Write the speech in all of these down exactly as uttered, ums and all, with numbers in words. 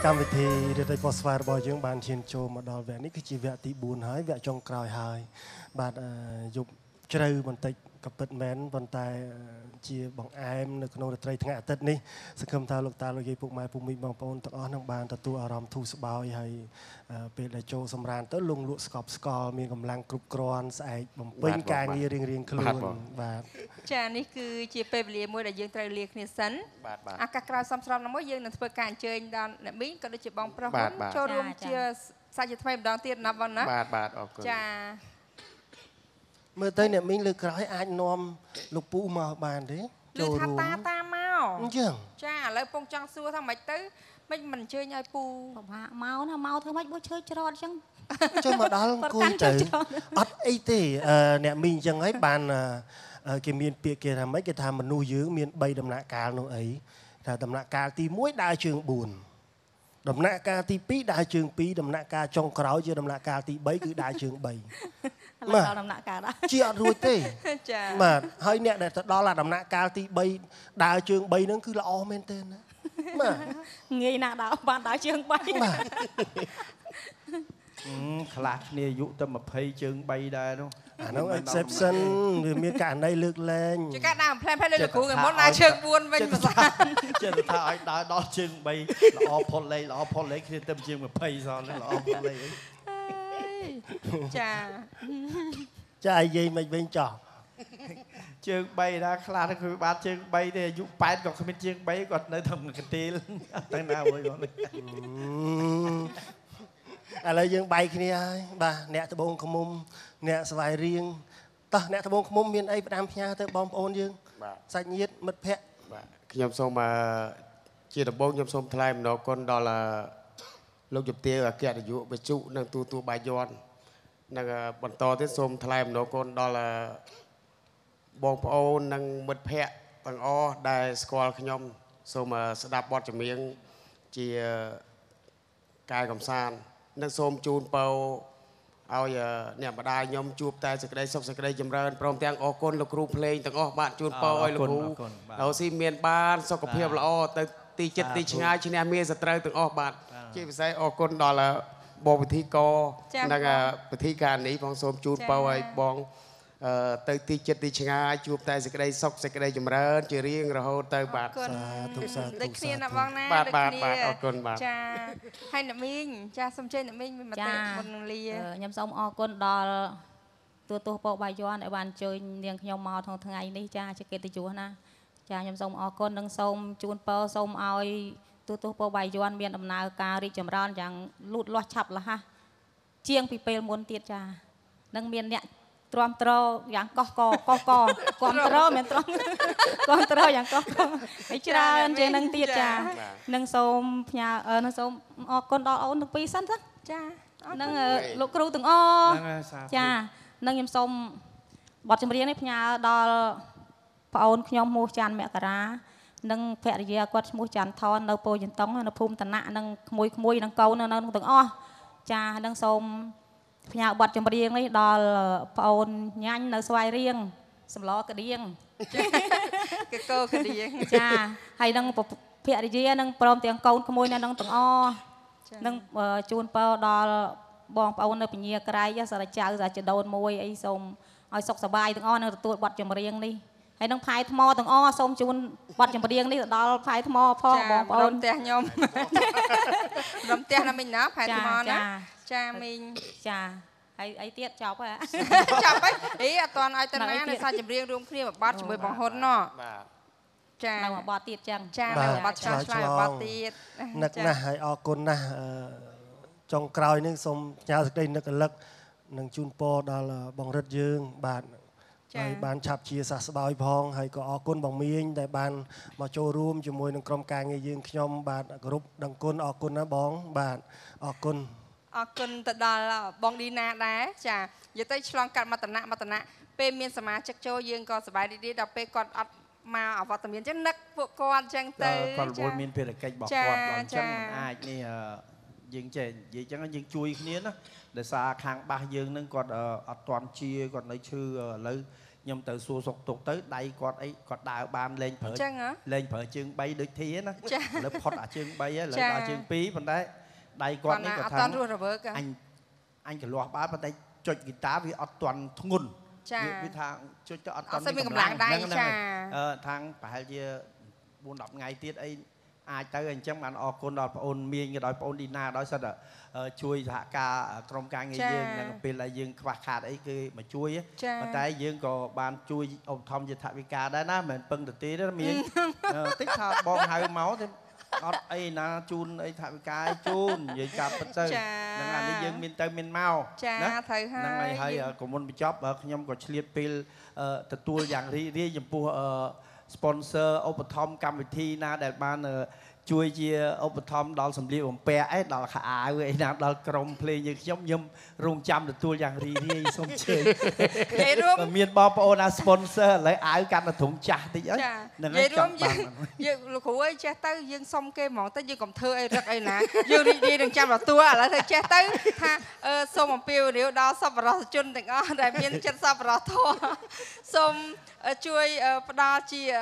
កម្មវិធីរៀបរៀបស្វាយរបស់យើងបានឈានចូលមកដល់វគ្គនេះគឺជាវគ្គទីបួនហើយវគ្គចុងក្រោយហើយបាទយប់ជ្រៅបន្តិចក៏ពិតមែនប៉ុន្តែជាបង្អែមនៅក្នុងរាត្រីថ្ងៃអាទិត្យនេះសង្ឃឹមថាលោកតាលោកយាយពុកម៉ែពុកមីបងប្អូនទាំងអស់នឹងបានទទួលអារម្មណ៍ធូរស្បើយហើយពេលដែលចូលសម្រានទៅលងលក់ស្កប់ស្កល់មានកម្លាំងគ្រប់គ្រាន់ស្អែកបំពេញការងាររៀងរៀងខ្លួនបាទចានេះគឺជាពេលវេលាមួយដែលយើងត្រូវលាគ្នាសិនឱកាសក្រោយសំស្របណាមួយយើងនឹងធ្វើការអញ្ជើញដល់អ្នកមីងក៏ដូចជាបងប្រុសចូលរួមជាសាច់ជាថ្មីម្ដងទៀតណាបងណាបាទបាទអរគុណចាមើលទៅអ្នកមីងលើកក្រោយអាចនាំលោកពូមកបានទេចូលរួមថាតាតាមកអញ្ចឹងចាឥឡូវពងចង់សួរថាម៉េចទៅមិនមិនអញ្ជើញឲ្យពូពិបាកមកណាមកធ្វើម៉េចបើឈើច្រត់អញ្ចឹងចូលមកដល់អង្គុយទៅអត់អីទេអ្នកមីងអញ្ចឹងហើយបានគេមានពាក្យគេថាម៉េចគេថាមនុស្សយើងមានបីដំណាក់កាលនោះអីថាដំណាក់កាលទីមួយដើរជើងបួនដំណាក់កាលទីពីរដើរជើងពីរដំណាក់កាលចុងក្រោយជាដំណាក់កាលទីបីគឺដើរជើងបីបាទដំណាក់កាលដែរជាអត់រួចទេចាបាទហើយអ្នកដែលទៅដល់ដំណាក់កាលទីបីដើរជើងបីហ្នឹងគឺល្អមែនទេណាបាទងាយណាស់ដើរបានដើរជើងបីបាទខ្លះគ្នាអាយុតែยี่สิบជើងបីដែរនោះអានោះ exception វាមានករណីលើកលែងជាការដើរ plan plan លើលោកគ្រូគេមុនដើរជើងបួនវិញមិនថាចិត្តថាឲ្យដើរដល់ជើងបីល្អផុតលេខល្អផុតលេខគ្នាទៅជើងยี่สิบសោះល្អផុតលេខចាចានិយាយមិនវិញចោះជើងបីណាខ្លះគឺបានជើងបីទេអាយុแปดក៏គ្មានជើងបីគាត់នៅតែកន្ទេលតែណាមួយគាត់ឥឡូវយើងបែកគ្នាហើយបាទអ្នកត្បូងឃ្មុំអ្នកស្វាយរៀងតោះអ្នកត្បូងឃ្មុំមានអីផ្ដាំផ្ញើទៅបងប្អូនយើងសាច់ញាតិមិត្តភ័ក្តិបាទខ្ញុំសូមជាដំបូងខ្ញុំសូមថ្លែងអំណរគុណដល់លោកជំទាវអគ្គនាយកវិទ្យុនិងទូទួលបាយ័ននិងបន្តទៀតសូមថ្លែងអំណរគុណដល់បងប្អូននិងមិត្តភ័ក្តិទាំងអស់ដែលស្គាល់ខ្ញុំសូមស្ដាប់បទចម្រៀងជាការកំសាន្តនិងសូមជូនពរឲ្យអ្នកម្ដាយខ្ញុំជួបតែសេចក្តីសុខសេចក្តីចម្រើនព្រមទាំងអរគុណលោកគ្រូភ្លេងទាំងអស់បាទជូនពរឲ្យលោកគ្រូដល់ស៊ីមានបានសុខភាពល្អទៅទីចិត្តទីឆ្ងាយឈ្នះមានសត្រូវទាំងអស់បាទជាពិសេសអរគុណដល់បងពិធីករនិងពិធីការនេះផងសូមជូនពរឲ្យបងទៅទីចិត្តទីឆ្ងាយជួបតែសេចក្តីសុខសេចក្តីចម្រើនជារៀងរហូតទៅបាទសាធុសាធុដូចគ្នាណាបងណាបាទបាទបាទអរគុណបាទចាហើយអ្នកមីងចាសូមជើញអ្នកមីងមានមតិមុននឹងលាខ្ញុំសូមអរគុណដល់ទូទស្សន៍ពរបាយ័នដែលបានអញ្ជើញនាងខ្ញុំមកក្នុងថ្ងៃនេះចាជាកិត្តិយសណាចាខ្ញុំសូមអរគុណនិងសូមជូនពរសូមឲ្យទូទស្សន៍ពរបាយ័នមានដំណើរការរីកចម្រើនយ៉ាងលូតលាស់ឆាប់រហ័សជាងពីពេលមុនទៀតចានិងមានអ្នកទ្រាំទ្រយ៉ាងកោះកកោះកគ្រប់ទ្រមានទ្រាំគ្រប់ទ្រយ៉ាងកោះកហើយច្រើនជាងនឹងទៀតចានឹងសូមផ្ញើនឹងសូមអរគុណដល់អូនទាំងពីរសិនចានឹងលោកគ្រូទាំងអស់ចានឹងខ្ញុំសូមបទចម្រៀងនេះផ្ញើដល់ប្អូនខ្ញុំមោះច័ន្ទមករានិងភរិយាគាត់ឈ្មោះច័ន្ទថននៅពោធិ៍យន្តង់នៅភូមិតណៈនិងក្មួយក្មួយនិងកូននៅនឹងទាំងអស់ចានឹងសូមផ្ញើបទចម្រៀងនេះដល់ប្អូនញ៉ាញ់នៅស្វាយរៀងសម្លក្តៀងកកោក្តៀងចាហើយនឹងភរិយានិងព្រមទាំងកូនក្មួយនៅនឹងទាំងអស់នឹងជូនពរដល់បងប្អូននៅពញាក្រៃសារចៅសាចដូនមួយអីសូមឲ្យសុខសប្បាយទាំងអស់នឹងទទួលបទចម្រៀងនេះហើយនឹងផែថ្មទាំងអស់សូមជូនបទចម្រៀងនេះទៅដល់ផែថ្មផងបងប្អូនផ្ទះខ្ញុំរំផ្ទះណាមីងណាផែថ្មណាចាមីងចាហើយអីទៀតចប់ហ៎ចាប់ហើយអីអត់ទាន់ឲ្យទៅណានៅសាច់ចម្រៀងរួមគ្នាមួយបទជាមួយបងហ៊ុនណោះបាទចានៅមួយបទទៀតចឹងចានៅមួយបទឆ្លើយឆ្លើយមួយបទទៀតនឹកណាស់ហើយអរគុណណាស់ចុងក្រោយនេះសូមផ្ញើសេចក្តីនឹករលឹកនិងជូនពរដល់បងរិទ្ធយើងបាទហើយបានឆាប់ជាសះស្បើយផងហើយក៏អរគុណបងមីងដែលបានមកចូលរួមជាមួយនឹងក្រុមការងារយើងខ្ញុំបាទគ្រប់ដឹងគុណអរគុណណាបងបាទអរគុណអរគុណទៅដល់បងឌីណាដែរចានិយាយទៅឆ្លងកាត់មតនៈមតនៈពេលមានសមាជិកចូលយើងក៏សប្បាយរីករាយដល់ពេលគាត់អត់មកអវត្តមានចឹងនឹកពួកគាត់ចឹងទៅគាត់វល់មានភារកិច្ចរបស់គាត់ដល់អញ្ចឹងមិនអាចនេះយើងចេះនិយាយចឹងយើងជួយគ្នាណាដោយសារខាងបាសយើងនឹងគាត់អត់ទាន់ជាគាត់នៅឈឺឥឡូវ nhom từ xua sọc tục tới đây quạt ấy quạt đào ban lên phở lên phở chương bay được thi á nó lớp hot ở chương bay á lại ở chương pí bên đấy đây quạt ấy quạt thằng anh anh cái loa bát bên đây cho guitar vì ở toàn thung ngôn vì thằng cho cho ở toàn cầm lạng đây thằng phải chia buôn đọc ngày tiết ấy ai tới anh chẳng bạn ở con đòi ôn miên cái đòi ôn đi na đòi sao đó chui hạ ca trong ca nghe dương là bên là dương quạt khát ấy cái mà chui á mà tại dương có bàn chui ông thông về thạch ca đó na mình phân được tí đó miếng tích thao bom hai máu thêm ọt ấy na chun ấy thạch ca chun vậy chạp bất tư năng là đi dương miền tây miền mau năng này hay của môn bị chóp ở nhom có liệt pil từ tour dạng ri ri dùm pu sponsor Open cam vị thi na để ban chui chia Open đó sầm liu pe ấy đó là khả vậy na đó cầm play như giống nhom rung chăm được tour dạng ri ri xong chơi miền bao po na sponsor lấy áo cam là thủng chả tí ấy vậy đúng dương lục hữu ấy che tới dương xong kê món tới dương còn thưa ấy rất ấy nè dương đi đi đừng chăm vào tour là thôi che tới ha xong một piu nếu đó xong vào chun từng ó đại miền chân xong vào thua xong chui đó chi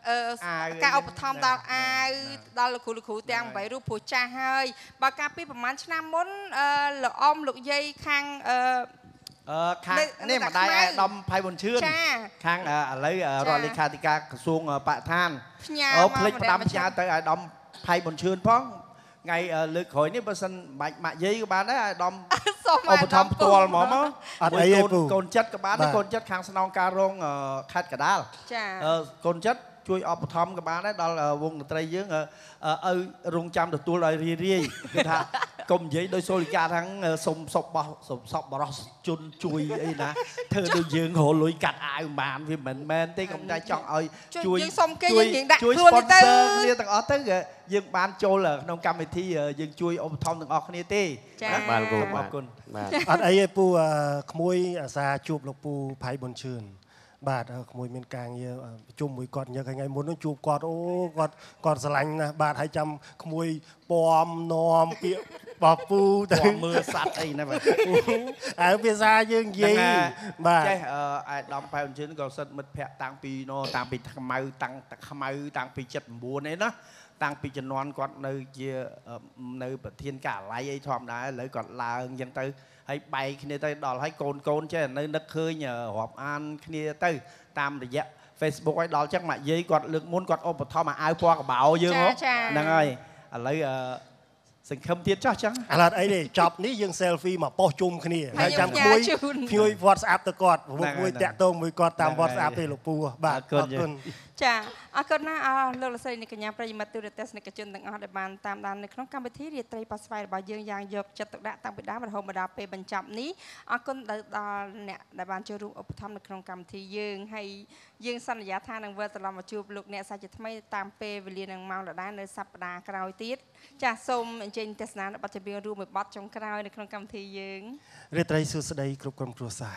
caoอุปถัมภ์ដល់អាវដល់លោកគ្រូលោកគ្រូទាំងbảyរូបព្រោះចាស់ហើយបើកាលពីប្រហែលឆ្នាំមុនលោកអ៊ំលោកយាយខាងខាងនេះម្ដាយអាដាមផៃប៊ុនឈឿនខាងឥឡូវរដ្ឋលេខាធិការក្រសួងបរិស្ថានអូផ្លេចផ្ដាំផ្ញើទៅអាដាមផៃប៊ុនឈឿនផងថ្ងៃលើកក្រោយនេះបើសិនបាច់ម៉ាក់យាយក៏បានដែរអាដាមឧបត្ថម្ភផ្ទាល់ហ្មងមកអត់អីទេពូកូនចិត្តក៏បានដែរកូនចិត្តខាងស្នងការរងខេត្តកដាលចាកូនចិត្តជួយឧបត្ថម្ភក៏បានដែរដល់វងតន្ត្រីយើងឲ្យរងចាំទទួលឲ្យរីរាយគឺថាកុំនិយាយដោយសូលីកាថាសុំសពបោះសុំសពបរោះជន់ជួយអីណាធ្វើដូចយើងរលុយកាត់អាវបានវាមិនមែនទេកុំតែចង់ឲ្យជួយយើងសុំគេយើងដាក់ខ្លួនទៅគ្នាទាំងអស់ទៅយើងបានចូលក្នុងកម្មវិធីយើងជួយឧបត្ថម្ភទាំងអស់គ្នាទេបានគោអរគុណអត់អីទេពូក្មួយអាសាជួបលោកពូផៃប៊ុនឈឿនបាទក្មួយមានការងារប្រជុំមួយគាត់ញឹកថ្ងៃមុននោះជួបគាត់អូគាត់គាត់ស្រឡាញ់ណាស់បាទហើយចាំក្មួយពំនាំពាក្យបោះពូទៅមើលសัตว์អីណាបាទអើភាសាយើងនិយាយបាទចេះអាយដំផែនជឿនក៏សិតមិត្តភ័ក្ដិតាំងពីណតាំងពីខ្មៅតាំងខ្មៅតាំងពីเจ็ดสิบเก้าអីណាតាំងពីជំនាន់គាត់នៅជានៅប្រធានការិយាល័យអីធម្មតាឥឡូវគាត់ឡើងអញ្ចឹងទៅហើយបែកគ្នាទៅដល់ហើយកូនកូនចេះនៅនឹកឃើញរាប់អានគ្នាទៅតាមរយៈ Facebook ឲ្យដល់ចឹងម៉ាក់យាយគាត់លើកមុនគាត់ឧបត្ថម្ភអាវពណ៌កបោយើងហ្នឹងហើយឥឡូវសង្ឃឹមទៀតចោះចឹងឥឡូវអីទេចប់នេះយើង selfie មកប៉ុស្តិ៍ជុំគ្នាហើយចាំមួយជួយ WhatsApp ទៅគាត់មួយតាក់ទងមួយគាត់តាម WhatsApp ទេលោកពូបាទអរគុណចាអរគុណណាស់លោកលោកស្រីអ្នកកញ្ញាប្រិយមិត្តទូរទស្សនិកជនទាំងអស់ដែលបានតាមដាននៅក្នុងកម្មវិធីរាត្រីប៉ាស្វ័យរបស់យើងយ៉ាងយកចិត្តទុកដាក់តាំងពីដើមរហូតមកដល់ពេលបញ្ចប់នេះអរគុណដល់អ្នកដែលបានចូលរួមឧបត្ថម្ភនៅក្នុងកម្មវិធីយើងហើយយើងសន្យាថានឹងវិលត្រឡប់មកជួបលោកអ្នកសាជាថ្មីតាមពេលវេលានឹងម៉ោងដដែលនៅសប្តាហ៍ក្រោយទៀតចាសសូមអញ្ជើញទស្សនាបទចម្រៀងរួមមួយបទចុងក្រោយនៅក្នុងកម្មវិធីយើងរាត្រីសួស្តីគ្រប់ក្រុមគ្រួសារ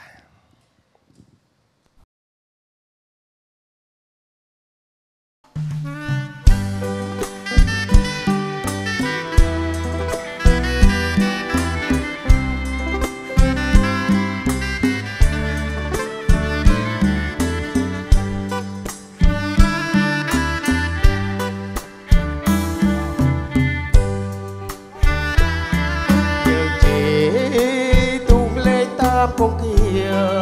ពងគៀ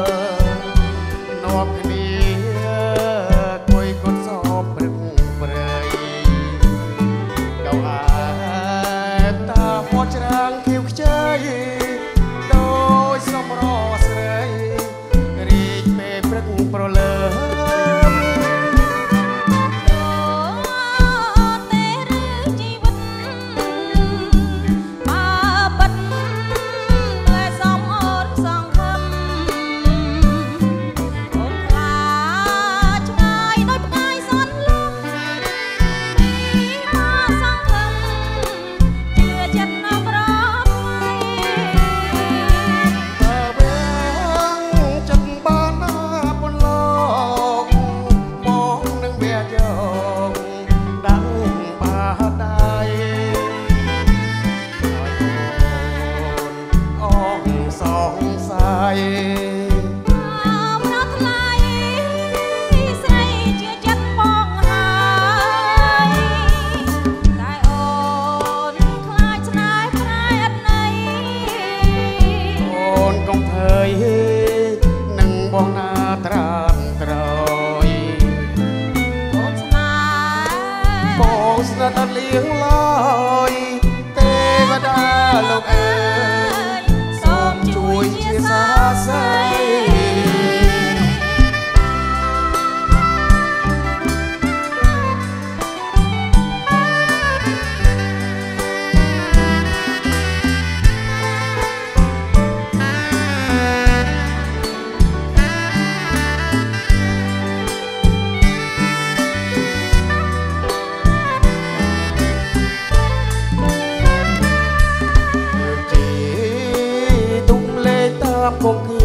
នាំគ្នាគួយកូនសបព្រឹកព្រៃកៅអាតាពតច្រាំងខៀវខ្ចីដោយសំរស្រីរីកពេលព្រឹកប្រលើវគង្គៀ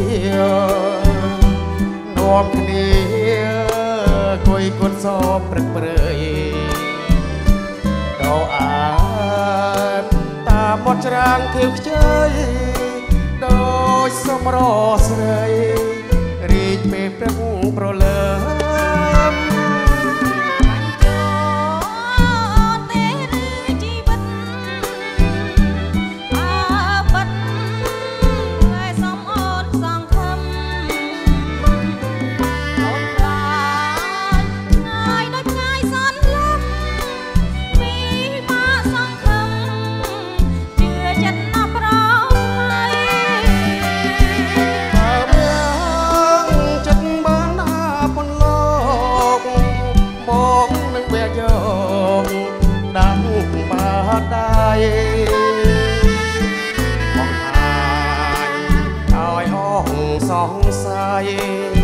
នាំគ្នាគួយគុនសបព្រឹកព្រៃដល់អានតាមមាត់ច្រាំងខៀវខ្ចីដោយសម្រស្រីរីកពេលព្រឹកប្រលើមបង្ហាញឲ្យអងសង្ស័យ